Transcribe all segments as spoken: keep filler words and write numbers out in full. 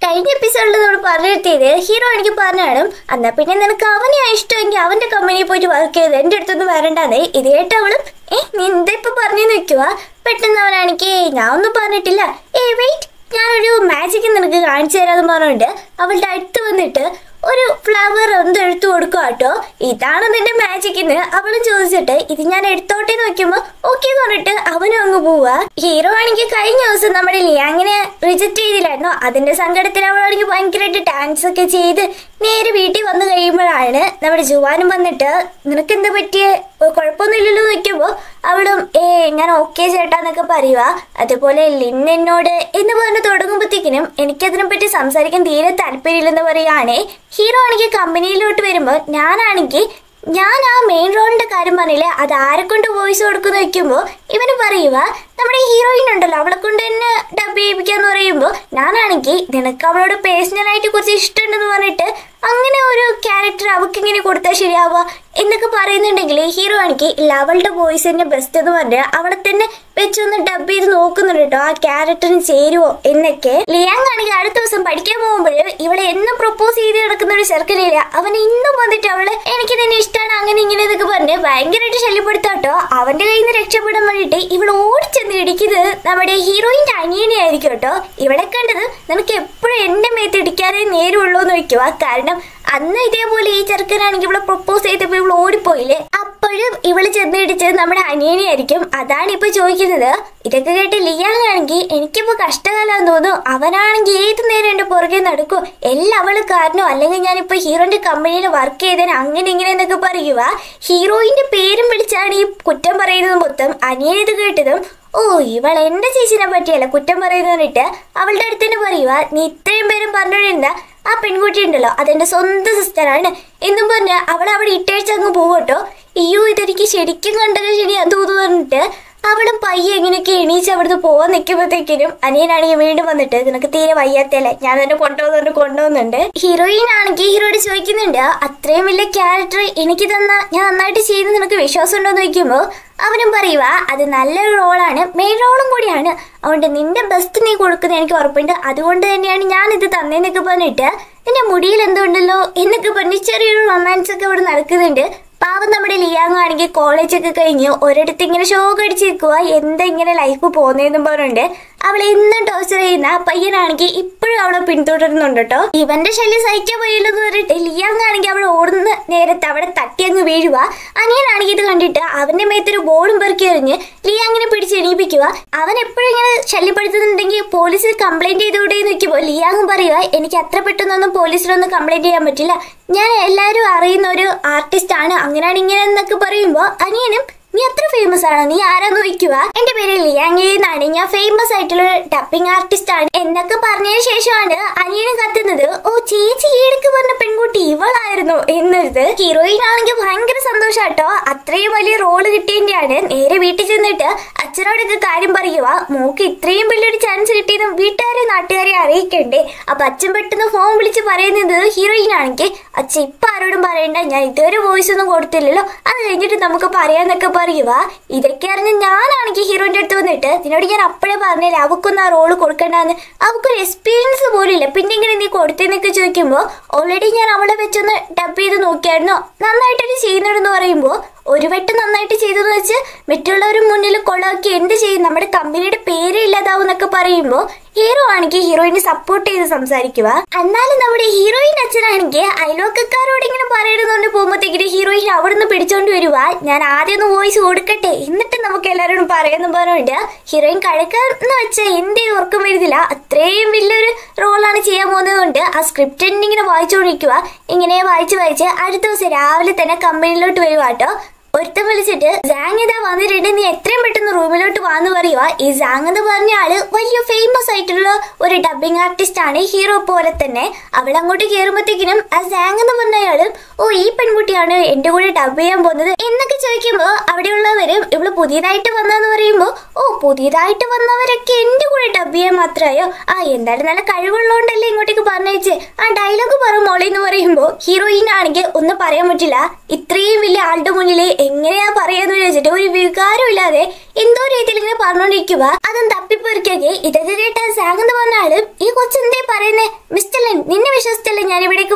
കഴിഞ്ഞ എപ്പിസോഡിൽ നമ്മൾ പറഞ്ഞെടുത്തിയത് ഹീറോ എനിക്ക് പറഞ്ഞാണ് എന്നാ പിന്നെ നിനക്ക് അവനെ ഇഷ്ടമെങ്കിൽ അവന്റെ കമ്പനിയിൽ പോയിട്ട് വർക്ക് ചെയ്ത് എന്റെ അടുത്തൊന്നും വരണ്ടാന്നേ. ഇത് കേട്ട് അവളും ഏ നീ എന്താ ഇപ്പൊ പറഞ്ഞു നിൽക്കുക? പെട്ടെന്ന് അവനാണെങ്കിൽ ഞാൻ ഒന്നും പറഞ്ഞിട്ടില്ല, ഏ വെയിറ്റ് ഞാനൊരു മാജിക് നിനക്ക് കാണിച്ചു തരാന്ന് പറഞ്ഞുകൊണ്ട് അവളുടെ അടുത്ത് വന്നിട്ട് ഒരു ഫ്ലവർ ഒന്ന് എടുത്തു കൊടുക്കുക കേട്ടോ. ഇതാണ് നിന്റെ മാജിക് എന്ന് അവളും ചോദിച്ചിട്ട് ഇത് ഞാൻ എടുത്തോട്ടെ നോക്കുമ്പോ ഓക്കെ എന്ന് പറഞ്ഞിട്ട് അവനും അങ്ങ് പോവാ. ഹീറോ ആണെങ്കിൽ കഴിഞ്ഞ ദിവസം നമ്മുടെ ലിയാങ്ങിനെ റിജക്ട് ചെയ്തില്ലായിരുന്നോ, അതിന്റെ സങ്കടത്തിൽ അവളാണെങ്കിൽ ഭയങ്കരമായിട്ട് ഡാൻസ് ഒക്കെ ചെയ്ത് നേരെ വീട്ടിൽ വന്നു കഴിയുമ്പോഴാണ് നമ്മുടെ ജുവാനും വന്നിട്ട് നിനക്ക് എന്താ പറ്റിയ കുഴപ്പമൊന്നുമില്ലല്ലോ നോക്കുമ്പോ അവളും ഏ ഞാൻ ഓക്കെ ചേട്ടാന്നൊക്കെ പറയുക. അതുപോലെ ലിൻ എന്നോട് എന്ന് പറഞ്ഞ് തുടങ്ങുമ്പോഴത്തേക്കിനും എനിക്കതിനെ പറ്റി സംസാരിക്കാൻ തീരെ താല്പര്യമില്ലെന്ന് പറയുകയാണേ. ഹീറോ ആണെങ്കിൽ കമ്പനിയിലോട്ട് വരുമ്പോൾ ഞാനാണെങ്കിൽ ഞാൻ ആ മെയിൻ റോളിന്റെ കാര്യം പറഞ്ഞില്ലേ, അത് ആരെ കൊണ്ട് വോയിസ് കൊടുക്കുന്ന വെക്കുമ്പോൾ ഇവന് പറയുക നമ്മുടെ ഹീറോയിൻ ഉണ്ടല്ലോ അവളെ കൊണ്ട് തന്നെ ഡബ് ചെയ്യിപ്പിക്കാന്ന് പറയുമ്പോൾ ഞാനാണെങ്കിൽ നിനക്ക് അവളോട് പേഴ്സണലായിട്ട് കുറച്ച് ഇഷ്ടമുണ്ടെന്ന് പറഞ്ഞിട്ട് അങ്ങനെ ഒരു ക്യാരക്ടർ അവൾക്ക് ഇങ്ങനെ കൊടുത്താൽ ശരിയാവുക എന്നൊക്കെ പറയുന്നുണ്ടെങ്കിൽ ഹീറോ ആണെങ്കിൽ ഇല്ല അവളുടെ വോയിസ് തന്നെ ബെസ്റ്റ് എന്ന് പറഞ്ഞ് അവളെ തന്നെ വെച്ചൊന്ന് ഡബ് ചെയ്ത് നോക്കുന്നുണ്ട് കേട്ടോ, ആ ക്യാരക്ടറിന് ചേരുവോ എന്നൊക്കെ. ലിയാങ് ആണെങ്കിൽ അടുത്ത ദിവസം പഠിക്കാൻ പോകുമ്പോൾ ഇവളെ എന്നും പ്രൊപ്പോസ് ചെയ്ത് കിടക്കുന്ന ഒരു ചെറുക്കനില്ല, അവൻ ഇന്നും വന്നിട്ട് അവള് എനിക്ക് തന്നെ ഇഷ്ടമാണ് അങ്ങനെ ഇങ്ങനെ എന്നൊക്കെ പറഞ്ഞ് ഭയങ്കരമായിട്ട് ശല്യപ്പെടുത്താട്ടോ. അവന്റെ കയ്യിൽ നിന്ന് രക്ഷപ്പെടാൻ വേണ്ടിയിട്ട് ഇവൾ ഓടിച്ചെന്ന് ഇടിക്കുന്നത് നമ്മുടെ ഹീറോയിന്റെ അനിയനെ ആയിരിക്കും കേട്ടോ. ഇവളെ കണ്ടത് നിനക്ക് എപ്പോഴും എന്റെ മേത്ത് ഇടിക്കാനേ നേരുള്ളൂ എന്ന് വെക്കുക. കാരണം അന്ന് ഇതേപോലെ ഈ ചെറുക്കനാണെങ്കിൽ ഇവളെ പ്രൊപ്പോസ് ചെയ്തപ്പോ ഇവൾ ഓടിപ്പോയില്ലേ, അപ്പോഴും ഇവള് ചെന്നിടിച്ചത് നമ്മുടെ അനിയനെ ആയിരിക്കും. അതാണ് ഇപ്പൊ ചോദിക്കുന്നത്. ഇതൊക്കെ കേട്ട് ലിയാങ് ആണെങ്കിൽ എനിക്കിപ്പോ കഷ്ടകാലം തോന്നുന്നു, അവനാണെങ്കിൽ ഏത് നേരം എന്റെ പുറകെ നടക്കും, എല്ലാം അവള് കാരണോ അല്ലെങ്കിൽ ഞാനിപ്പോ ഹീറോന്റെ കമ്പനിയിൽ വർക്ക് ചെയ്തേനെ അങ്ങനെ ഇങ്ങനെ എന്നൊക്കെ പറയുക. ഹീറോയിന്റെ പേരും വിളിച്ചാണ് ഈ കുറ്റം പറയുന്നത് മൊത്തം. അനിയൻ ഇത് കേട്ടതും ഓ ഇവൾ എന്റെ ചേച്ചിനെ പറ്റിയല്ല കുറ്റം പറയുന്ന പറഞ്ഞിട്ട് അവളുടെ അടുത്ത് തന്നെ പറയുക നീ ഇത്രയും പേരും പറഞ്ഞോണ്ടിരുന്ന ആ പെൺകുട്ടി ഉണ്ടല്ലോ അതെന്റെ സ്വന്തം സിസ്റ്ററാണ് എന്നും പറഞ്ഞ അവൾ അവിടെ ഇട്ടേഴ്ച അങ്ങ് പോകട്ടോ. അയ്യോ ഇതെനിക്ക് ശരിക്കും കണ്ടത് ശരി അതൂന്ന് പറഞ്ഞിട്ട് അവളും പയ്യെ എങ്ങനെയൊക്കെ എണീച്ച് അവിടുന്ന് പോവാൻ നിൽക്കുമ്പോഴത്തേക്കിനും അനിയനാണെങ്കിൽ വീണ്ടും വന്നിട്ട് നിനക്ക് തീരെ വയ്യാത്തല്ലേ ഞാൻ തന്നെ കൊണ്ടുപോകുന്നുണ്ട് കൊണ്ടുപോകുന്നുണ്ട്. ഹീറോയിൻ ആണെങ്കിൽ ഹീറോയോട് ചോദിക്കുന്നുണ്ട് അത്രയും വലിയ ക്യാരക്ടർ എനിക്ക് തന്ന ഞാൻ നന്നായിട്ട് ചെയ്ത് നിനക്ക് വിശ്വാസം ഉണ്ടോന്ന് ചോദിക്കുമ്പോൾ അവനും പറയുക അത് നല്ലൊരു റോളാണ്, മെയിൻ റോളും കൂടിയാണ്, അതുകൊണ്ട് നിന്റെ ബെസ്റ്റ് നീ കൊടുക്കുന്ന എനിക്ക് ഉറപ്പുണ്ട്, അതുകൊണ്ട് തന്നെയാണ് ഞാൻ ഇത് തന്നേന്നൊക്കെ പറഞ്ഞിട്ട് നിന്റെ മുടിയിൽ എന്തുണ്ടല്ലോ എന്നൊക്കെ പറഞ്ഞ് ചെറിയൊരു റൊമാൻസ് ഒക്കെ ഇവിടെ നടക്കുന്നുണ്ട്. പാവം നമ്മുടെ ലിയാങ് ആണെങ്കിൽ കോളേജൊക്കെ കഴിഞ്ഞ് ഒരിടത്ത് ഇങ്ങനെ ഷോക്ക് അടിച്ചിരിക്കുക, എന്താ ഇങ്ങനെ ലൈഫ് പോകുന്നതെന്നും പറഞ്ഞുണ്ട് അവളെ എന്നും ടോർച്ചർ ചെയ്യുന്ന പയ്യനാണെങ്കിൽ ഇപ്പോഴും അവളെ പിന്തുടരുന്നുണ്ട് കേട്ടോ. ഇവന്റെ ശല്യം സഹിക്കാൻ പോയില്ലെന്ന് പറഞ്ഞിട്ട് ലിയാങ് ആണെങ്കിൽ അവൾ ഓടുന്ന നേരത്തെ അവിടെ തട്ടി അങ്ങ് വീഴുക. അനിയനാണെങ്കിൽ ഇത് കണ്ടിട്ട് അവന്റെ മേത്തൊരു ബോളും പെറുക്കി എറിഞ്ഞ് ലിയാങ്ങിനെ പിടിച്ച് എണീപ്പിക്കുക. അവൻ എപ്പോഴും ഇങ്ങനെ ശല്യപ്പെടുത്തുന്നുണ്ടെങ്കിൽ പോലീസിൽ കംപ്ലൈന്റ് ചെയ്തുകൂടെ നോക്കിയപ്പോൾ ലിയാങ് പറയുക എനിക്ക് അത്ര പെട്ടെന്നൊന്നും പോലീസിലൊന്നും കംപ്ലൈന്റ് ചെയ്യാൻ പറ്റില്ല, ഞാൻ എല്ലാവരും അറിയുന്ന ഒരു ആർട്ടിസ്റ്റ് ആണ് അങ്ങനെയാണ് ഇങ്ങനെ എന്നൊക്കെ പറയുമ്പോ അനിയനും നീ അത്ര ഫേമസ് ആണ്, നീ ആരാന്ന് ചോദിക്കുക. എന്റെ പേര് ലിയാങ് എന്നാണ്, ഞാൻ ഫേമസ് ആയിട്ടുള്ള ഡബിങ് ആർട്ടിസ്റ്റ് ആണ് എന്നൊക്കെ പറഞ്ഞതിന് ശേഷമാണ് അനിയനും കത്തുന്നത് ഓ ചേച്ചി ഈടക്ക് പറഞ്ഞ പെൺകുട്ടി ഇവളായിരുന്നു എന്നത്. ഹീറോയിൻ ആണെങ്കിൽ ഭയങ്കര സന്തോഷാട്ടോ, അത്രയും വലിയ റോള് കിട്ടിയതിന്റെയാണ്. നേരെ വീട്ടിൽ ചെന്നിട്ട് അച്ഛനോടൊക്കെ കാര്യം പറയുക, മോക്ക് ഇത്രയും വലിയൊരു ചാൻസ് കിട്ടിയതും വീട്ടുകാരെ നാട്ടുകാരെ അറിയിക്കണ്ടേ. അപ്പൊ അച്ഛൻ പെട്ടെന്ന് ഫോൺ വിളിച്ച് പറയുന്നത് ഹീറോയിൻ ആണെങ്കിൽ അച്ഛൻ ഇപ്പൊ ആരോടും പറയണ്ട, ഞാൻ ഇതുവരെ വോയിസ് ഒന്നും കൊടുത്തില്ലല്ലോ, അത് കഴിഞ്ഞിട്ട് നമുക്ക് പറയാന്നൊക്കെ പറയുക. ഇതൊക്കെ അറിഞ്ഞ് ഞാനാണെങ്കിൽ ഹീറോയിന്റെ അടുത്ത് വന്നിട്ട് നിന്നോട് ഞാൻ അപ്പോഴേ പറഞ്ഞില്ല അവക്കൊന്നും ആ റോള് കൊടുക്കണ്ടെന്ന്, അവക്കൊരു എക്സ്പീരിയൻസ് പോലും ഇല്ല, പിന്നെ ഇങ്ങനെ നീ കൊടുത്തേന്നൊക്കെ ചോദിക്കുമ്പോൾ ഓൾറെഡി ഞാൻ അവളെ വെച്ചൊന്ന് ഡബ് ചെയ്ത് നോക്കിയായിരുന്നോ നന്നായിട്ടൊരു ചെയ്യുന്നുണ്ടെന്ന് പറയുമ്പോൾ ഒരു വട്ടം നന്നായിട്ട് ചെയ്തെന്ന് വെച്ച് മറ്റുള്ളവരും മുന്നിൽ കൊളാക്കി എന്ത് ചെയ്യും നമ്മുടെ കമ്പനിയുടെ പേര് ഇല്ലാതാവും എന്നൊക്കെ പറയുമ്പോൾ ഹീറോ ആണെങ്കിൽ ഹീറോയിനെ സപ്പോർട്ട് ചെയ്ത് സംസാരിക്കുക. എന്നാലും നമ്മുടെ ഹീറോയിൻ അച്ഛനാണെങ്കിൽ അയൽവക്കക്കാരോട് ഇങ്ങനെ പറയുന്നുണ്ട് പോകുമ്പോഴത്തേക്കിന് ഹീറോയിൻ അവിടെ നിന്ന് പിടിച്ചോണ്ട് വരുക, ഞാൻ ആദ്യം ഒന്ന് വോയിസ് കൊടുക്കട്ടെ എന്നിട്ട് നമുക്ക് എല്ലാവരോടും പറയുന്നു പറഞ്ഞുകൊണ്ട് ഹീറോയിൻ കഴക്കാന്ന് വെച്ചാൽ എന്തേ ഓർക്കം വരുന്നില്ല, അത്രയും വലിയൊരു റോളാണ് ചെയ്യാൻ പോകുന്നത് കൊണ്ട് ആ സ്ക്രിപ്റ്റ് ഇങ്ങനെ വായിച്ചുകൊണ്ടിരിക്കുക. ഇങ്ങനെ വായിച്ച് വായിച്ച് അടുത്ത ദിവസം രാവിലെ തന്നെ കമ്പനിയിലോട്ട് വരുക കേട്ടോ. ഒരുത്തം വിളിച്ചിട്ട് സാങ് ഇതാ വന്നിട്ടുണ്ട്, നീ എത്രയും പെട്ടെന്ന് റൂമിലോട്ട് വാന്ന് പറയുക. ഈ സാങ് എന്ന് പറഞ്ഞ ആള് വലിയ ഫേമസ് ആയിട്ടുള്ള ഒരു ഡബിങ് ആർട്ടിസ്റ്റ് ആണ്, ഹീറോ പോലെ തന്നെ. അവൾ അങ്ങോട്ട് കയറുമ്പോഴത്തേക്കിനും ആ സാങ് എന്ന് പറഞ്ഞ അയാള് ഓ ഈ പെൺകുട്ടിയാണ് എന്റെ കൂടെ ഡബ് ചെയ്യാൻ പോകുന്നത് എന്നൊക്കെ ചോദിക്കുമ്പോൾ അവിടെയുള്ളവരും ഇവള് പുതിയതായിട്ട് വന്നെന്ന് പറയുമ്പോൾ ഓ പുതിയതായിട്ട് വന്നവരൊക്കെ എന്റെ കൂടെ ഡബ് ചെയ്യാൻ മാത്രമായോ, ആ എന്തായാലും നല്ല കഴിവുള്ളതുകൊണ്ടല്ലേ ഇങ്ങോട്ടേക്ക് പറഞ്ഞയച്ച് ആ ഡയലോഗ് പറ മോളെ എന്ന് പറയുമ്പോൾ ഹീറോയിൻ ആണെങ്കിൽ ഒന്നും പറയാൻ പറ്റില്ല, ഇത്രയും വലിയ ആളുടെ മുന്നിൽ എങ്ങനെയാ പറയാന്ന് വിചാരിച്ചിട്ട് ഒരു വികാരം ഇല്ലാതെ എന്തോ രീതിയിൽ ഇങ്ങനെ പറഞ്ഞോണ്ടിരിക്കുക. അതും തപ്പിപ്പെറിക്കൊക്കെ ഇതൊക്കെ കേട്ട സാങ് എന്ന് പറഞ്ഞാലും ഈ കൊച്ചെന്തേ പറയുന്നേ മിസ്റ്റർ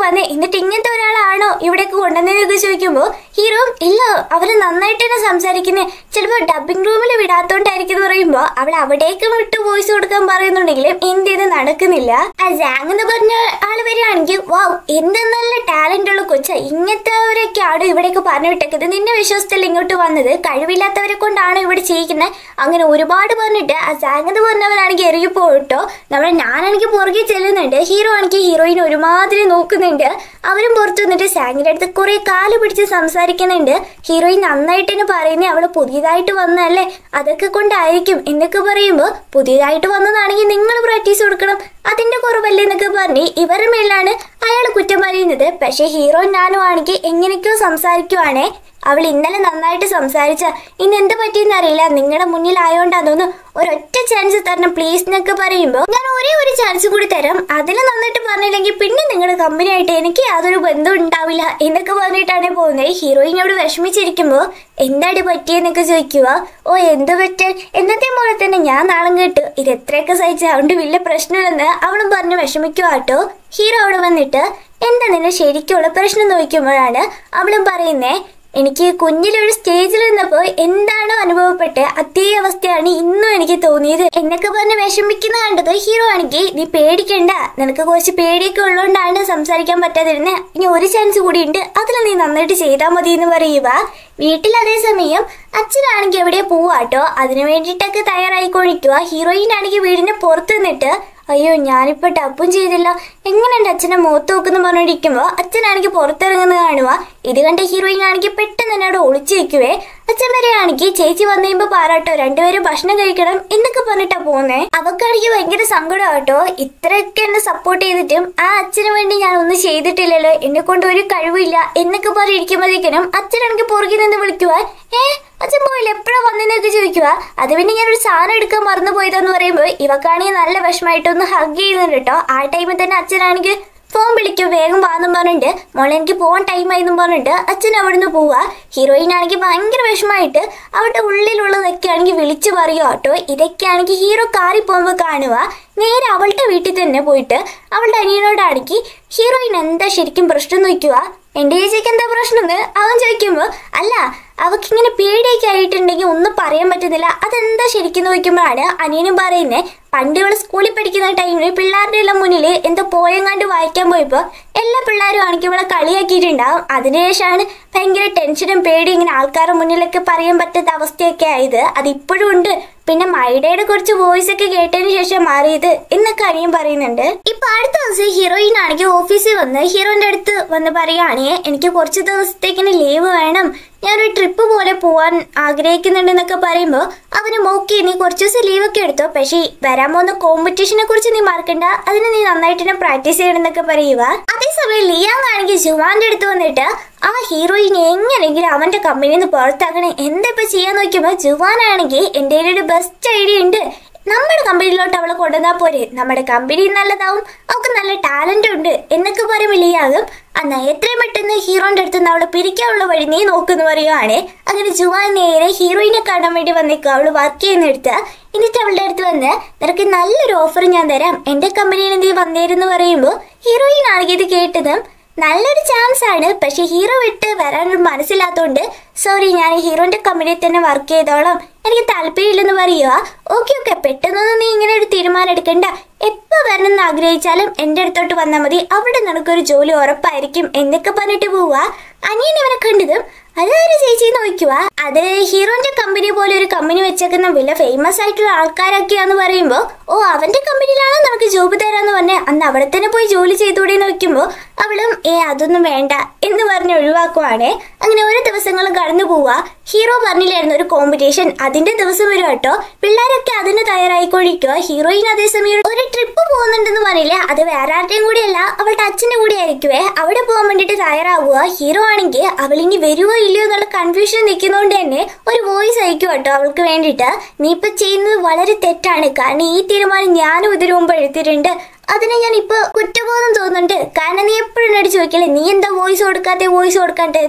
വന്നേ, എന്നിട്ട് ഇങ്ങനത്തെ ഒരാളാണോ ഇവിടേക്ക് കൊണ്ടുവന്നതെന്നൊക്കെ ചോദിക്കുമ്പോ ഹീറോ ഇല്ല, അവര് നന്നായിട്ട് തന്നെ സംസാരിക്കുന്നേ, ചിലപ്പോ ഡബിംഗ് റൂമിൽ വിടാത്തോണ്ടായിരിക്കും എന്ന് പറയുമ്പോ അവൾ അവിടേക്കും വിട്ട് വോയിസ് കൊടുക്കാൻ പറയുന്നുണ്ടെങ്കിലും എന്ത് ചെയ്ത് നടക്കുന്നില്ല. ആ ജാങ് എന്ന് പറഞ്ഞ ആള് വരികയാണെങ്കിൽ വാവ്, എന്ത് നല്ല ടാലന്റ് ഉള്ള കൊച്ച, ഇങ്ങനത്തെവരൊക്കെയാണ് ഇവിടേക്ക് പറഞ്ഞു വിട്ടേക്കുന്നത്, നിന്നെ വിശ്വസിച്ചല്ല ഇങ്ങോട്ട് വന്നത്, കഴിവില്ലാത്തവരെ കൊണ്ടാണ് ഇവിടെ ചെയ്യിക്കുന്നത്, അങ്ങനെ ഒരുപാട് പറഞ്ഞിട്ട് ആ ജാങ് എന്ന് പറഞ്ഞവരാണെങ്കിൽ ഇറങ്ങി പോയിട്ടോ. നമ്മൾ ഞാനാണെങ്കിൽ പുറകെ ചെല്ലുന്നുണ്ട്, ഹീറോ ആണെങ്കിൽ ഹീറോയിനെ ഒരുമാതിരി നോക്കുന്നുണ്ട്. അവരും പുറത്തു വന്നിട്ട് സാങ്ങിന്റെ അടുത്ത് കുറെ കാല് പിടിച്ച് സംസാരിക്കുന്നുണ്ട്. ഹീറോയിൻ നന്നായിട്ട് തന്നെ പറയുന്നേ അവള് പുതിയതായിട്ട് വന്നല്ലേ, അതൊക്കെ കൊണ്ടായിരിക്കും എന്നൊക്കെ പറയുമ്പോ പുതിയതായിട്ട് വന്നതാണെങ്കിൽ നിങ്ങൾ പ്രാക്ടീസ് കൊടുക്കണം, അതിന്റെ കുറവല്ലേ എന്നൊക്കെ പറഞ്ഞ് ഇവരുടെ മേലാണ് അയാൾ കുറ്റം പറയുന്നത്. പക്ഷെ ഹീറോ ഞാനും ആണെങ്കിൽ എങ്ങനെയൊക്കെയോ സംസാരിക്കുവാണേ. അവൾ ഇന്നലെ നന്നായിട്ട് സംസാരിച്ച, ഇന്ന് എന്ത് പറ്റിയെന്ന് അറിയില്ല, നിങ്ങളുടെ മുന്നിലായോണ്ടാന്ന് തോന്നുന്നു, ഒരൊറ്റ ചാൻസ് തരണം പ്ലീസ് എന്നൊക്കെ പറയുമ്പോ ഞാൻ ഒരേ ഒരു ചാൻസ് കൂടി തരാം, അതിൽ നന്നായിട്ട് പറഞ്ഞില്ലെങ്കിൽ പിന്നെ നിങ്ങളുടെ കമ്പനിയായിട്ട് എനിക്ക് യാതൊരു ബന്ധം ഉണ്ടാവില്ല എന്നൊക്കെ പറഞ്ഞിട്ടാണ് പോകുന്നത്. ഹീറോയിനോട് വിഷമിച്ചിരിക്കുമ്പോ എന്താടി പറ്റിയെന്നൊക്കെ ചോദിക്കുക. ഓ എന്ത് പറ്റാൻ, എന്നത്തെ പോലെ തന്നെ ഞാൻ നാളം കേട്ടു, ഇത് എത്രയൊക്കെ സഹിച്ച അതുകൊണ്ട് വലിയ പ്രശ്നമില്ലെന്ന് അവളും പറഞ്ഞ് വിഷമിക്കുവാട്ടോ. ഹീറോ അവിടെ വന്നിട്ട് എന്താ നിന്നെ ശരിക്കുള്ള പ്രശ്നം നോക്കുമ്പോഴാണ് അവളും പറയുന്നേ, എനിക്ക് കുഞ്ഞിലൊരു സ്റ്റേജിൽ നിന്നപ്പോ എന്താണോ അനുഭവപ്പെട്ട് അതേ അവസ്ഥയാണ് ഇന്നും എനിക്ക് തോന്നിയത് എന്നൊക്കെ പറഞ്ഞ് വിഷമിക്കുന്ന കണ്ടത് ഹീറോ ആണെങ്കിൽ നീ പേടിക്കണ്ട, നിനക്ക് കുറച്ച് പേടിയൊക്കെ ഉള്ളതുകൊണ്ടാണ് സംസാരിക്കാൻ പറ്റാതിരുന്നത്, ഇനി ഒരു ചാൻസ് കൂടി ഉണ്ട്, അതിൽ നീ നന്നായിട്ട് ചെയ്താൽ മതി എന്ന് പറയുക. വീട്ടിൽ അതേസമയം അച്ഛനാണെങ്കിൽ എവിടെ പോവാട്ടോ, അതിനു വേണ്ടിയിട്ടൊക്കെ തയ്യാറായിക്കൊണ്ടിരിക്കുക. ഹീറോയിൻ ആണെങ്കിൽ വീടിന്റെ പുറത്ത് നിന്നിട്ട് അയ്യോ ഞാനിപ്പോ ടപ്പും ചെയ്തില്ല, എങ്ങനെയുണ്ട് അച്ഛനെ മുഖത്ത് നോക്കുന്നു പറഞ്ഞിരിക്കുമ്പോ അച്ഛനാണെങ്കിൽ പുറത്തിറങ്ങുന്നത് കാണുക. ഇത് കണ്ട ഹീറോയിൻ ആണെങ്കിൽ പെട്ടെന്ന് തന്നെ അവിടെ ഒളിച്ചു വെക്കുവേ. അച്ഛൻ വരെയാണെങ്കിൽ ചേച്ചി വന്നു കഴിയുമ്പോ പാരാട്ടോ രണ്ടുപേരും ഭക്ഷണം കഴിക്കണം എന്നൊക്കെ പറഞ്ഞിട്ടാ പോകുന്നേ. അവക്കാണെങ്കിൽ ഭയങ്കര സങ്കടമാട്ടോ, ഇത്രയൊക്കെ എന്നെ സപ്പോർട്ട് ചെയ്തിട്ടും ആ അച്ഛന് വേണ്ടി ഞാൻ ഒന്നും ചെയ്തിട്ടില്ലല്ലോ, എന്നെ കൊണ്ട് ഒരു കഴിവില്ല എന്നൊക്കെ പറഞ്ഞിരിക്കുമ്പോഴേക്കും അച്ഛനാണെങ്കിൽ പുറകിൽ നിന്ന് വിളിക്കുക. ഏ അച്ഛൻ പോയില്ല, എപ്പോഴാ വന്നതെന്നൊക്കെ ചോദിക്കുക. അത് പിന്നെ ഞാനൊരു സാധനം എടുക്കാൻ മറന്നു പോയതെന്ന് പറയുമ്പോൾ ഇവക്കാണെങ്കിൽ നല്ല വിഷമമായിട്ടൊന്ന് ഹഗ് ചെയ്യുന്നുണ്ട് കേട്ടോ. ആ ടൈമിൽ തന്നെ അച്ഛനാണെങ്കിൽ ഫോൺ വിളിക്കും, വേഗം വാന്നും പറഞ്ഞിട്ട് മോളെ എനിക്ക് പോകാൻ ടൈമായെന്നും പറഞ്ഞിട്ട് അച്ഛൻ അവിടെ നിന്ന് പോവുക. ഹീറോയിൻ ആണെങ്കിൽ ഭയങ്കര വിഷമമായിട്ട് അവരുടെ ഉള്ളിലുള്ളതൊക്കെ ആണെങ്കിൽ വിളിച്ചു പറയുക കേട്ടോ. ഇതൊക്കെയാണെങ്കിൽ ഹീറോ കാറി പോകുമ്പോൾ കാണുക. നേരെ അവളുടെ വീട്ടിൽ തന്നെ പോയിട്ട് അവളുടെ അനിയനോടാണെങ്കിൽ ഹീറോയിൻ എന്താ ശരിക്കും പ്രശ്നം നോക്കുക, എന്റെ ചേച്ചിക്ക് എന്താ പ്രശ്നം എന്ന് അവൻ ചോദിക്കുമ്പോ അല്ല അവക്കിങ്ങനെ പേടിയൊക്കെ ആയിട്ടുണ്ടെങ്കിൽ ഒന്നും പറയാൻ പറ്റുന്നില്ല, അതെന്താ ശരിക്കും നോക്കുമ്പോഴാണ് അനിയനും പറയുന്നത് പണ്ട് ഇവള് സ്കൂളിൽ പഠിക്കുന്ന ടൈമിൽ പിള്ളേരുടെ എല്ലാം മുന്നിൽ എന്തോ പോയങ്ങാണ്ട് വായിക്കാൻ പോയപ്പോ എല്ലാ പിള്ളേരും ആണെങ്കിൽ ഇവളെ കളിയാക്കിയിട്ടുണ്ടാവും. അതിനുശേഷമാണ് ഭയങ്കര ടെൻഷനും പേടിയും ഇങ്ങനെ ആൾക്കാരുടെ മുന്നിലൊക്കെ പറയാൻ പറ്റാത്ത അവസ്ഥയൊക്കെ ആയത്. അതിപ്പോഴും ഉണ്ട്. പിന്നെ മൈഡയുടെ കുറച്ച് വോയിസ് ഒക്കെ കേട്ടതിന് ശേഷം മാറിയത് എന്നൊക്കെ അനിയൻ പറയുന്നുണ്ട്. ഇപ്പൊ അടുത്ത ദിവസം ഹീറോയിൻ ആണെങ്കിൽ ഓഫീസിൽ വന്ന് ഹീറോന്റെ അടുത്ത് വന്ന് പറയുകയാണേ എനിക്ക് കുറച്ച് ദിവസത്തേക്കിന് ലീവ് വേണം, ഞാനൊരു ട്രിപ്പ് പോലെ പോവാൻ ആഗ്രഹിക്കുന്നുണ്ടെന്നൊക്കെ പറയുമ്പോൾ അവന് മോക്കി നീ കുറച്ച് ദിവസം ലീവൊക്കെ എടുത്തോ, പക്ഷേ വരാൻ പോകുന്ന കോമ്പറ്റീഷനെ കുറിച്ച് നീ മറക്കണ്ട, അതിന് നീ നന്നായിട്ട് തന്നെ പ്രാക്ടീസ് ചെയ്യണമെന്നൊക്കെ പറയുക. അതേസമയം ലിയാങ് ആണെങ്കിൽ ജുവാന്റെ അടുത്ത് വന്നിട്ട് ആ ഹീറോയിനെ എങ്ങനെയെങ്കിലും അവന്റെ കമ്പനിയിൽ നിന്ന് പുറത്താക്കണേ എന്താ ഇപ്പൊ ചെയ്യാൻ നോക്കിയപ്പോൾ ജുവാനാണെങ്കിൽ എന്റെ ഒരു ബെസ്റ്റ് ഐഡിയ ഉണ്ട്, നമ്മുടെ കമ്പനിയിലോട്ട് അവളെ കൊണ്ടുവന്നാൽ പോരെ, നമ്മുടെ കമ്പനി നല്ലതാവും, അവൾക്ക് നല്ല ടാലന്റ് ഉണ്ട് എന്നൊക്കെ പറയുമ്പോൾ ലിയാകും എന്നാ എത്രയും പെട്ടെന്ന് ഹീറോന്റെ അടുത്ത് നിന്ന് അവളെ പിരിക്കാനുള്ള വഴി നീ നോക്കുന്നു പറയുവാണ്. അങ്ങനെ ജുവാൻ നേരെ ഹീറോയിനെ കാണാൻ വേണ്ടി വന്നേക്കും. അവള് വർക്ക് ചെയ്യുന്നെടുത്ത് എന്നിട്ട് അവളുടെ അടുത്ത് വന്ന് നിനക്ക് നല്ലൊരു ഓഫർ ഞാൻ തരാം, എന്റെ കമ്പനിയിൽ നീ വന്നേരെന്ന് പറയുമ്പോൾ ഹീറോയിൻ ആണെങ്കിൽ ഇത് കേട്ടതും നല്ലൊരു ചാൻസ് ആണ്, പക്ഷെ ഹീറോ വിട്ട് വരാനൊരു മനസ്സിലാത്തോണ്ട് സോറി ഞാൻ ഹീറോന്റെ കമ്പനിയിൽ തന്നെ വർക്ക് ചെയ്തോളാം, എനിക്ക് താല്പര്യമില്ലെന്ന് പറയുക. ഓക്കെ ഓക്കെ പെട്ടെന്നൊന്നും നീ ഇങ്ങനെ ഒരു തീരുമാനം എടുക്കണ്ട, എപ്പോ വരണമെന്ന് ആഗ്രഹിച്ചാലും എന്റെ അടുത്തോട്ട് വന്നാൽ മതി, അവിടെ നിനക്കൊരു ജോലി ഉറപ്പായിരിക്കും എന്നൊക്കെ പറഞ്ഞിട്ട് പോവുക. അനിയൻ ഇവനെ കണ്ടതും അതൊരു ചേച്ചി നോക്കുക. അത് ഹീറോന്റെ കമ്പനി പോലെ ഒരു കമ്പനി വെച്ചേക്കുന്ന വലിയ ഫേമസ് ആയിട്ടുള്ള ആൾക്കാരൊക്കെയാന്ന് പറയുമ്പോ ഓ അവന്റെ കമ്പനിയിലാണ് നമുക്ക് ജോബ് തരാന്ന് പറഞ്ഞ് അന്ന് അവിടെ തന്നെ പോയി ജോലി ചെയ്തുകൂടി നോക്കുമ്പോ അവളും ഏ അതൊന്നും വേണ്ട എന്ന് പറഞ്ഞ് ഒഴിവാക്കുവാണേ. അങ്ങനെ ഓരോ ദിവസങ്ങളും കടന്നു പോവുക. ഹീറോ പറഞ്ഞില്ലായിരുന്നു ഒരു കോമ്പറ്റീഷൻ, അതിന്റെ ദിവസം വരും കേട്ടോ. പിള്ളേരൊക്കെ അതിന് തയ്യാറായിക്കൊണ്ടിരിക്കുക. ഹീറോയിൻ അതേസമയം ഒരു ട്രിപ്പ് പോകുന്നുണ്ടെന്ന് പറഞ്ഞില്ലേ, അത് വേറെ ആരുടെയും കൂടിയല്ല അവളുടെ അച്ഛന്റെ കൂടെ ആയിരിക്കുവേ. അവിടെ പോകാൻ വേണ്ടിട്ട് തയ്യാറാവുക. ഹീറോ ആണെങ്കിൽ അവളിനി വരുവോ ഇല്ലയോ എന്നുള്ള കൺഫ്യൂഷൻ നിൽക്കുന്നതുകൊണ്ട് തന്നെ ഒരു വോയിസ് അയക്കും കേട്ടോ അവൾക്ക് വേണ്ടിയിട്ട്. നീ ഇപ്പൊ ചെയ്യുന്നത് വളരെ തെറ്റാണ്, കാരണം ഈ തീരുമാനം ഞാനും ഇതിനു മുമ്പ് എടുത്തിട്ടുണ്ട്, അതിനെ ഞാൻ ഇപ്പൊ കുറ്റബോധം തോന്നുന്നുണ്ട്, കാരണം നീ എപ്പോഴും എന്നോട് ചോദിക്കല്ലേ നീ എന്താ വോയിസ് കൊടുക്കാത്ത വോയിസ് കൊടുക്കാത്തതെന്ന്, അത്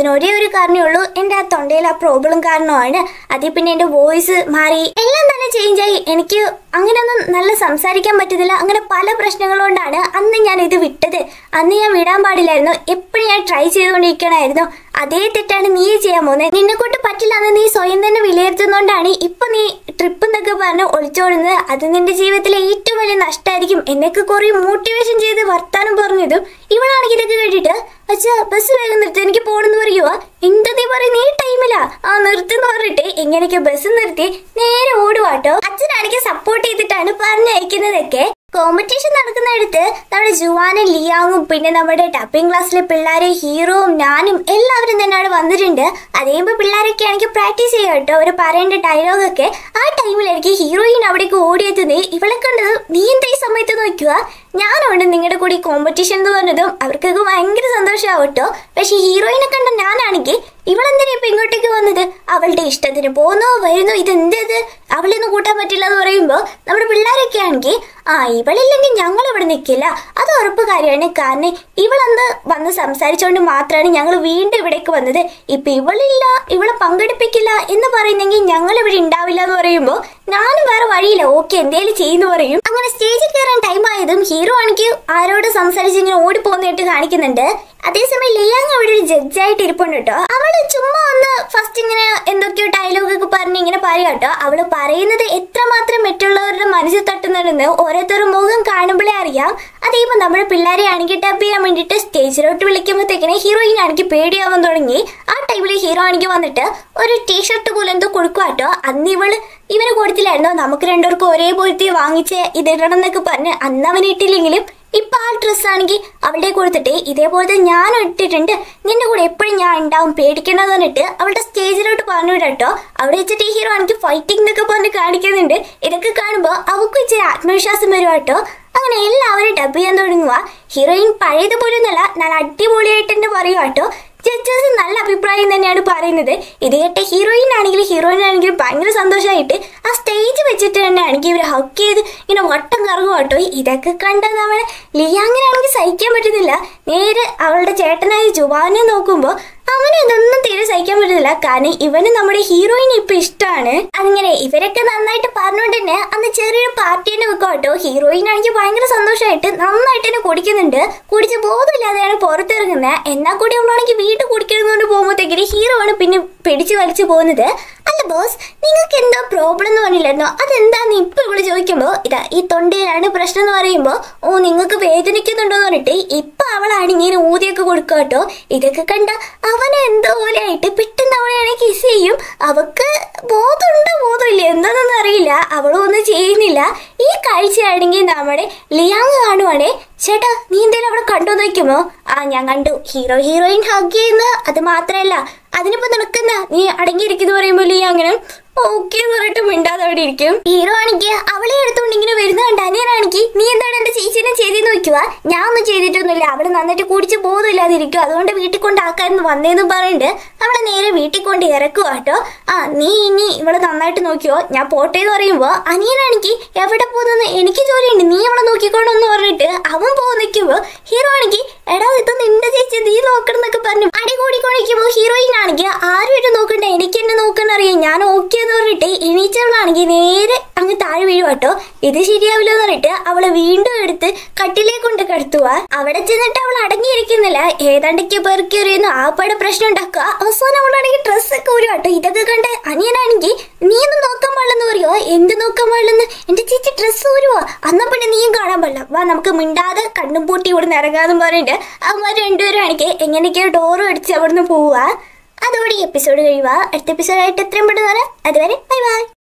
അതിന് ഒരേ ഒരു കാരണമേ ഉള്ളൂ, എന്റെ ആ തൊണ്ടയിൽ ആ പ്രോബ്ലം കാരണമാണ്. അതിൽ പിന്നെ എന്റെ വോയിസ് മാറി, എല്ലാം തന്നെ ചേഞ്ച് ആയി. എനിക്ക് അങ്ങനെയൊന്നും നല്ല സംസാരിക്കാൻ പറ്റുന്നില്ല. അങ്ങനെ പല പ്രശ്നങ്ങൾ കൊണ്ടാണ് അന്ന് ഞാൻ ഇത് വിട്ടത്. അന്ന് ഞാൻ വിടാൻ പാടില്ലായിരുന്നു. എപ്പോഴും ഞാൻ ട്രൈ ചെയ്തുകൊണ്ടിരിക്കണമായിരുന്നു. അതേ തെറ്റാണ് നീ ചെയ്യാൻ പോകുന്നത്. നിന്നെ കൊണ്ട് പറ്റില്ല എന്ന് നീ സ്വയം തന്നെ വിലയിരുത്തുന്നോണ്ടാണ് ഇപ്പൊ നീ ട്രിപ്പ് എന്നൊക്കെ പറഞ്ഞ് ഒളിച്ചോടുന്നത്. അത് നിന്റെ ജീവിതത്തിലെ ഏറ്റവും വലിയ നഷ്ടമായിരിക്കും. എന്നൊക്കെ കുറെ മോട്ടിവേഷൻ ചെയ്ത് വർത്താനം പറഞ്ഞതും ഇവളാണെങ്കിൽ ഇതൊക്കെ കേട്ടിട്ട് അച്ഛാ ബസ് വേഗം നിർത്തി, എനിക്ക് പോണെന്ന് പറയുവാ. എന്താ നീ പറയും, നീ ടൈമിലാ ആ നിർത്തുന്ന് പറഞ്ഞിട്ട് എങ്ങനെയൊക്കെ ബസ് നിർത്തി നേരെ ഓടുവാട്ടോ. അച്ഛനാണെങ്കിൽ സപ്പോർട്ട് ചെയ്തിട്ടാണ് പറഞ്ഞയക്കുന്നതൊക്കെ. കോമ്പറ്റീഷൻ നടക്കുന്നിടത്ത് നമ്മുടെ ജുവാനും ലിയാങ്ങും പിന്നെ നമ്മുടെ ഡബിങ് ക്ലാസ്സിലെ പിള്ളേരെ ഹീറോവും ഞാനും എല്ലാവരും തന്നെ അവിടെ വന്നിട്ടുണ്ട്. അതേപോലെ പിള്ളേരൊക്കെ ആണെങ്കിൽ പ്രാക്ടീസ് ചെയ്യാം കേട്ടോ, അവർ പറയേണ്ട ഡയലോഗൊക്കെ. ആ ടൈമിൽ എനിക്ക് ഹീറോയിൻ അവിടേക്ക് ഓടിയെത്തുന്നേ ഇവളെ കണ്ടത് നീ എന്താ ഈ സമയത്ത് നോക്കുക, ഞാനുണ്ട് നിങ്ങളുടെ കൂടി കോമ്പറ്റീഷൻ എന്ന് പറഞ്ഞതും അവർക്കൊക്കെ ഭയങ്കര സന്തോഷമാവും കേട്ടോ. പക്ഷെ ഹീറോയിനെ കണ്ട ഞാനാണെങ്കിൽ ഇവളെന്തിനാ ഇപ്പൊ ഇങ്ങോട്ടേക്ക് വന്നത്, അവളുടെ ഇഷ്ടത്തിന് പോന്നോ വരുന്നോ, ഇതെന്തത് അവളൊന്നും കൂട്ടാൻ പറ്റില്ല എന്ന് പറയുമ്പോ നമ്മുടെ പിള്ളേരൊക്കെ ആണെങ്കിൽ ആ ഇവളില്ലെങ്കിൽ ഞങ്ങൾ ഇവിടെ നിൽക്കില്ല, അത് ഉറപ്പ് കാര്യമാണ്. കാരണം ഇവളന്ന് വന്ന് സംസാരിച്ചുകൊണ്ട് മാത്രമാണ് ഞങ്ങൾ വീണ്ടും ഇവിടേക്ക് വന്നത്. ഇപ്പൊ ഇവളില്ല, ഇവളെ പങ്കെടുപ്പിക്കില്ല എന്ന് പറയുന്നെങ്കിൽ ഞങ്ങൾ ഇവിടെ ഉണ്ടാവില്ല എന്ന് പറയുമ്പോ ഞാനും വേറെ വഴിയില്ല, ഓക്കെ എന്തേലും ചെയ്യുന്നു പറയും. അങ്ങനെ സ്റ്റേജിൽ കയറാൻ ടൈം ആയതും ഹീറോ ആണെങ്കിൽ ആരോട് സംസാരിച്ച് ഇങ്ങനെ ഓടിപ്പോന്നിട്ട് കാണിക്കുന്നുണ്ട്. അതേസമയം ലിയാങ് അവിടെ ഒരു ജഡ്ജായിട്ട് ഇരിപ്പുണ്ട് കേട്ടോ. അവള് ചുമ്മാ ഒന്ന് ഫസ്റ്റ് ഇങ്ങനെ എന്തൊക്കെയോ ഡയലോഗൊക്കെ പറഞ്ഞ് ഇങ്ങനെ പറയാം കേട്ടോ. അവള് പറയുന്നത് എത്രമാത്രം മറ്റുള്ളവരുടെ മനസ്സിൽ തട്ടുന്നുണ്ടെന്ന് ഓരോരുത്തരും മുഖം കാണുമ്പോഴേ അറിയാം. അതേപോലെ നമ്മുടെ പിള്ളേരെ ആണെങ്കിൽ ഡബ് ചെയ്യാൻ വേണ്ടിയിട്ട് സ്റ്റേജിലോട്ട് വിളിക്കുമ്പോഴത്തേക്കിനെ ഹീറോയിൻ ആണെങ്കിൽ പേടിയാവാൻ തുടങ്ങി. ആ ടൈമിൽ ഹീറോ ആണെങ്കിൽ വന്നിട്ട് ഒരു ടീഷർട്ട് പോലെ എന്തോ കൊടുക്കുക കേട്ടോ. അന്ന് ഇവള് ഇവന് കൊടുത്തില്ലായിരുന്നോ, നമുക്ക് രണ്ടുപേർക്കും ഒരേപോലത്തെ വാങ്ങിച്ച് ഇതിടണം എന്നൊക്കെ പറഞ്ഞ് അന്ന് അവൻ ഇട്ടില്ലെങ്കിലും ഇപ്പൊ ആ ഡ്രസ് ആണെങ്കിൽ അവളുടെ കൊടുത്തിട്ട് ഇതേപോലത്തെ ഞാൻ ഇട്ടിട്ടുണ്ട്, നിന്റെ കൂടെ എപ്പോഴും ഞാൻ ഉണ്ടാവും, പേടിക്കണമെന്ന് പറഞ്ഞിട്ട് അവളുടെ സ്റ്റേജിലോട്ട് പറഞ്ഞു വിടട്ടോ. അവിടെ വെച്ചിട്ട് ഈ ഹീറോ ആണെങ്കിൽ ഫൈറ്റിംഗ് എന്നൊക്കെ പറഞ്ഞ് കാണിക്കുന്നുണ്ട്. ഇതൊക്കെ കാണുമ്പോൾ അവൾക്ക് ഇച്ചിരി ആത്മവിശ്വാസം വരും കേട്ടോ. അങ്ങനെ എല്ലാവരും ഡബ് ചെയ്യാൻ തുടങ്ങുക. ഹീറോയിൻ പഴയതുപോലെ ഒന്നല്ല, നല്ല അടിപൊളിയായിട്ട് തന്നെ പറയുക കേട്ടോ. ജഡ്ജസ് നല്ല അഭിപ്രായം തന്നെയാണ് പറയുന്നത്. ഇത് കേട്ട ഹീറോയിൻ ആണെങ്കിലും ഹീറോയിൻ ആണെങ്കിലും ഭയങ്കര സന്തോഷമായിട്ട് ആ സ്റ്റേജ് വെച്ചിട്ട് തന്നെ ആണെങ്കിൽ ഇവർ ഹക്ക് ചെയ്ത് ഇങ്ങനെ വട്ടം കറങ്ങും കേട്ടോ. ഇതൊക്കെ കണ്ട നമ്മളെ ലിയാങ്ങിനാണെങ്കിൽ സഹിക്കാൻ പറ്റുന്നില്ല. നേരെ അവളുടെ ചേട്ടനായ ജുവാനെ നോക്കുമ്പോൾ അവന് ഇതൊന്നും തീരെ സഹിക്കാൻ പറ്റുന്നില്ല. കാരണം ഇവന് നമ്മുടെ ഹീറോയിന് ഇപ്പൊ ഇഷ്ടമാണ്. അങ്ങനെ ഇവരൊക്കെ നന്നായിട്ട് പറഞ്ഞുകൊണ്ട് തന്നെ അന്ന് ചെറിയൊരു പാർട്ടി തന്നെ വെക്കും കേട്ടോ. ഹീറോയിൻ ആണെങ്കിൽ ഭയങ്കര സന്തോഷമായിട്ട് നന്നായിട്ട് തന്നെ കുടിക്കുന്നുണ്ട്. കുടിച്ച് ബോധമില്ലാതെയാണ് പുറത്തിറങ്ങുന്നത്. എന്നാൽ കൂടി അവളാണെങ്കിൽ വീട്ടിൽ കുടിക്കുന്നതുകൊണ്ട് പോകുമ്പോഴത്തേക്കിന് ഹീറോ ആണ് പിന്നെ പിടിച്ചു വലിച്ചു പോകുന്നത്. അല്ല ബോസ്, നിങ്ങൾക്ക് എന്തോ പ്രോബ്ലം എന്ന് പറഞ്ഞില്ലായിരുന്നോ, അതെന്താന്ന് ഇപ്പൊ ഇവിടെ ചോദിക്കുമ്പോ ഇതാ ഈ തൊണ്ടയിലാണ് പ്രശ്നം എന്ന് പറയുമ്പോ ഓ നിങ്ങൾക്ക് വേദനിക്കുന്നുണ്ടോ എന്ന് പറഞ്ഞിട്ട് ഇപ്പൊ അവളാണ് ഇങ്ങനെ ഊതിയൊക്കെ കൊടുക്കുക കേട്ടോ. ഇതൊക്കെ കണ്ട അവന് എന്തോ പോലെ ആയിട്ട് പെട്ടെന്ന് അവളെയാണെങ്കിൽ കിസ് ചെയ്യും. അവക്ക് ബോധമുണ്ടോ ബോധമില്ല എന്താണെന്നൊന്നും അറിയില്ല, അവളും ഒന്നും ചെയ്യുന്നില്ല. ഈ കാഴ്ചയാണെങ്കിൽ നമ്മുടെ ലിയാങ് കാണുവാണേ. ചേട്ടാ നീ എന്തായാലും അവിടെ കണ്ടു നോക്കുമോ? ആ ഞാൻ കണ്ടു, ഹീറോ ഹീറോയിൻ ഹഗ് ചെയ്യുന്ന അത് മാത്രല്ല അതിനിപ്പോ നിൽക്കുന്ന നീ അടങ്ങിയിരിക്കുന്നു പറയുമ്പോ ലിയാങ്ങനെ ഓക്കെ എന്ന് പറഞ്ഞിട്ട് മിണ്ടാതെ അവിടെ ഇരിക്കും. ഹീറോ ആണെങ്കിൽ അവളെ എടുത്തോണ്ട് ഇങ്ങനെ വരുന്ന കണ്ട അനിയനാണെങ്കിൽ നീ എന്താണ് എന്റെ ചേച്ചീനെ ചെയ്തെന്ന് നോക്കുക. ഞാൻ ഒന്നും ചെയ്തിട്ടൊന്നുമില്ല, അവള് നന്നായിട്ട് കുടിച്ച് ബോധമില്ലാതിരിക്കും, അതുകൊണ്ട് വീട്ടിൽ കൊണ്ടാക്കാന്ന് വന്നേന്നും പറഞ്ഞിട്ട് അവളെ നേരെ വീട്ടിൽ കൊണ്ട് ഇറക്കുക കേട്ടോ. ആ നീ ഇനി ഇവളെ നന്നായിട്ട് നോക്കിയോ, ഞാൻ പോട്ടെ എന്ന് പറയുമ്പോ അനിയനാണെങ്കിൽ എവിടെ പോകുന്നു, എനിക്ക് ജോലിയുണ്ട്, നീ അവളെ നോക്കിക്കോണമെന്ന് പറഞ്ഞിട്ട് അവൻ പോകുന്ന നിൽക്കുമ്പോ ഹീറോ ആണെങ്കിൽ എടാ ഇത് നിന്റെ ചേച്ചി നീ നോക്കണം എന്നൊക്കെ പറഞ്ഞു അടി കൂടിക്കൊണ്ടിരിക്കുമ്പോ ഹീറോയിൻ ആണെങ്കിൽ ആരും ഇട്ട് നോക്കണ്ട, എനിക്ക് എന്നെ നോക്കാൻ അറിയാം, ഞാൻ ഓക്കെ എന്ന് പറഞ്ഞിട്ട് എണീച്ചവളാണെങ്കിൽ നേരെ അങ്ങ് താഴെ വീഴുക കേട്ടോ. ഇത് ശരിയാവില്ല എന്ന് പറഞ്ഞിട്ട് അവളെ വീണ്ടും എടുത്ത് കട്ടിലേക്ക് കൊണ്ട് കിടത്തുക. അവിടെ ചെന്നിട്ട് അവൾ അടങ്ങിയിരിക്കുന്നില്ല, ഏതാണ്ടൊക്കെ പെറുക്കി എറിയുന്നു, ആ പടെ പ്രശ്നം ഉണ്ടാക്കുക. അവസാനം അവളാണെങ്കിൽ ഡ്രസ്സൊക്കെ ഒരു കേട്ടോ. ഇതൊക്കെ കണ്ട് അനിയനാണെങ്കിൽ നീ ഒന്നും നോക്കാൻ പാടില്ലെന്ന് പറയുവോ. എന്ത് നോക്കാൻ പാടില്ലെന്ന്, എന്റെ ചേച്ചി ഡ്രസ്സ് വരുവോ, അന്നാ പിന്നെ നീയും കാണാൻ പാടില്ല, വാ നമുക്ക് മിണ്ടാതെ കണ്ണും പൂട്ടി ഇവിടെ നിന്ന് ഇറങ്ങാന്നും പറഞ്ഞിട്ട് അവന്മാർ രണ്ടുപേരും ആണെങ്കിൽ എങ്ങനെയൊക്കെയോ ഡോറും അടിച്ച് അവിടെ നിന്ന് പോവുക. അതോടെ ഈ എപ്പിസോഡ് കഴിയുക. അടുത്ത എപ്പിസോഡായിട്ട് എത്രയും പെട്ടെന്ന് വരാം. അതുവരെ ബൈ ബൈ.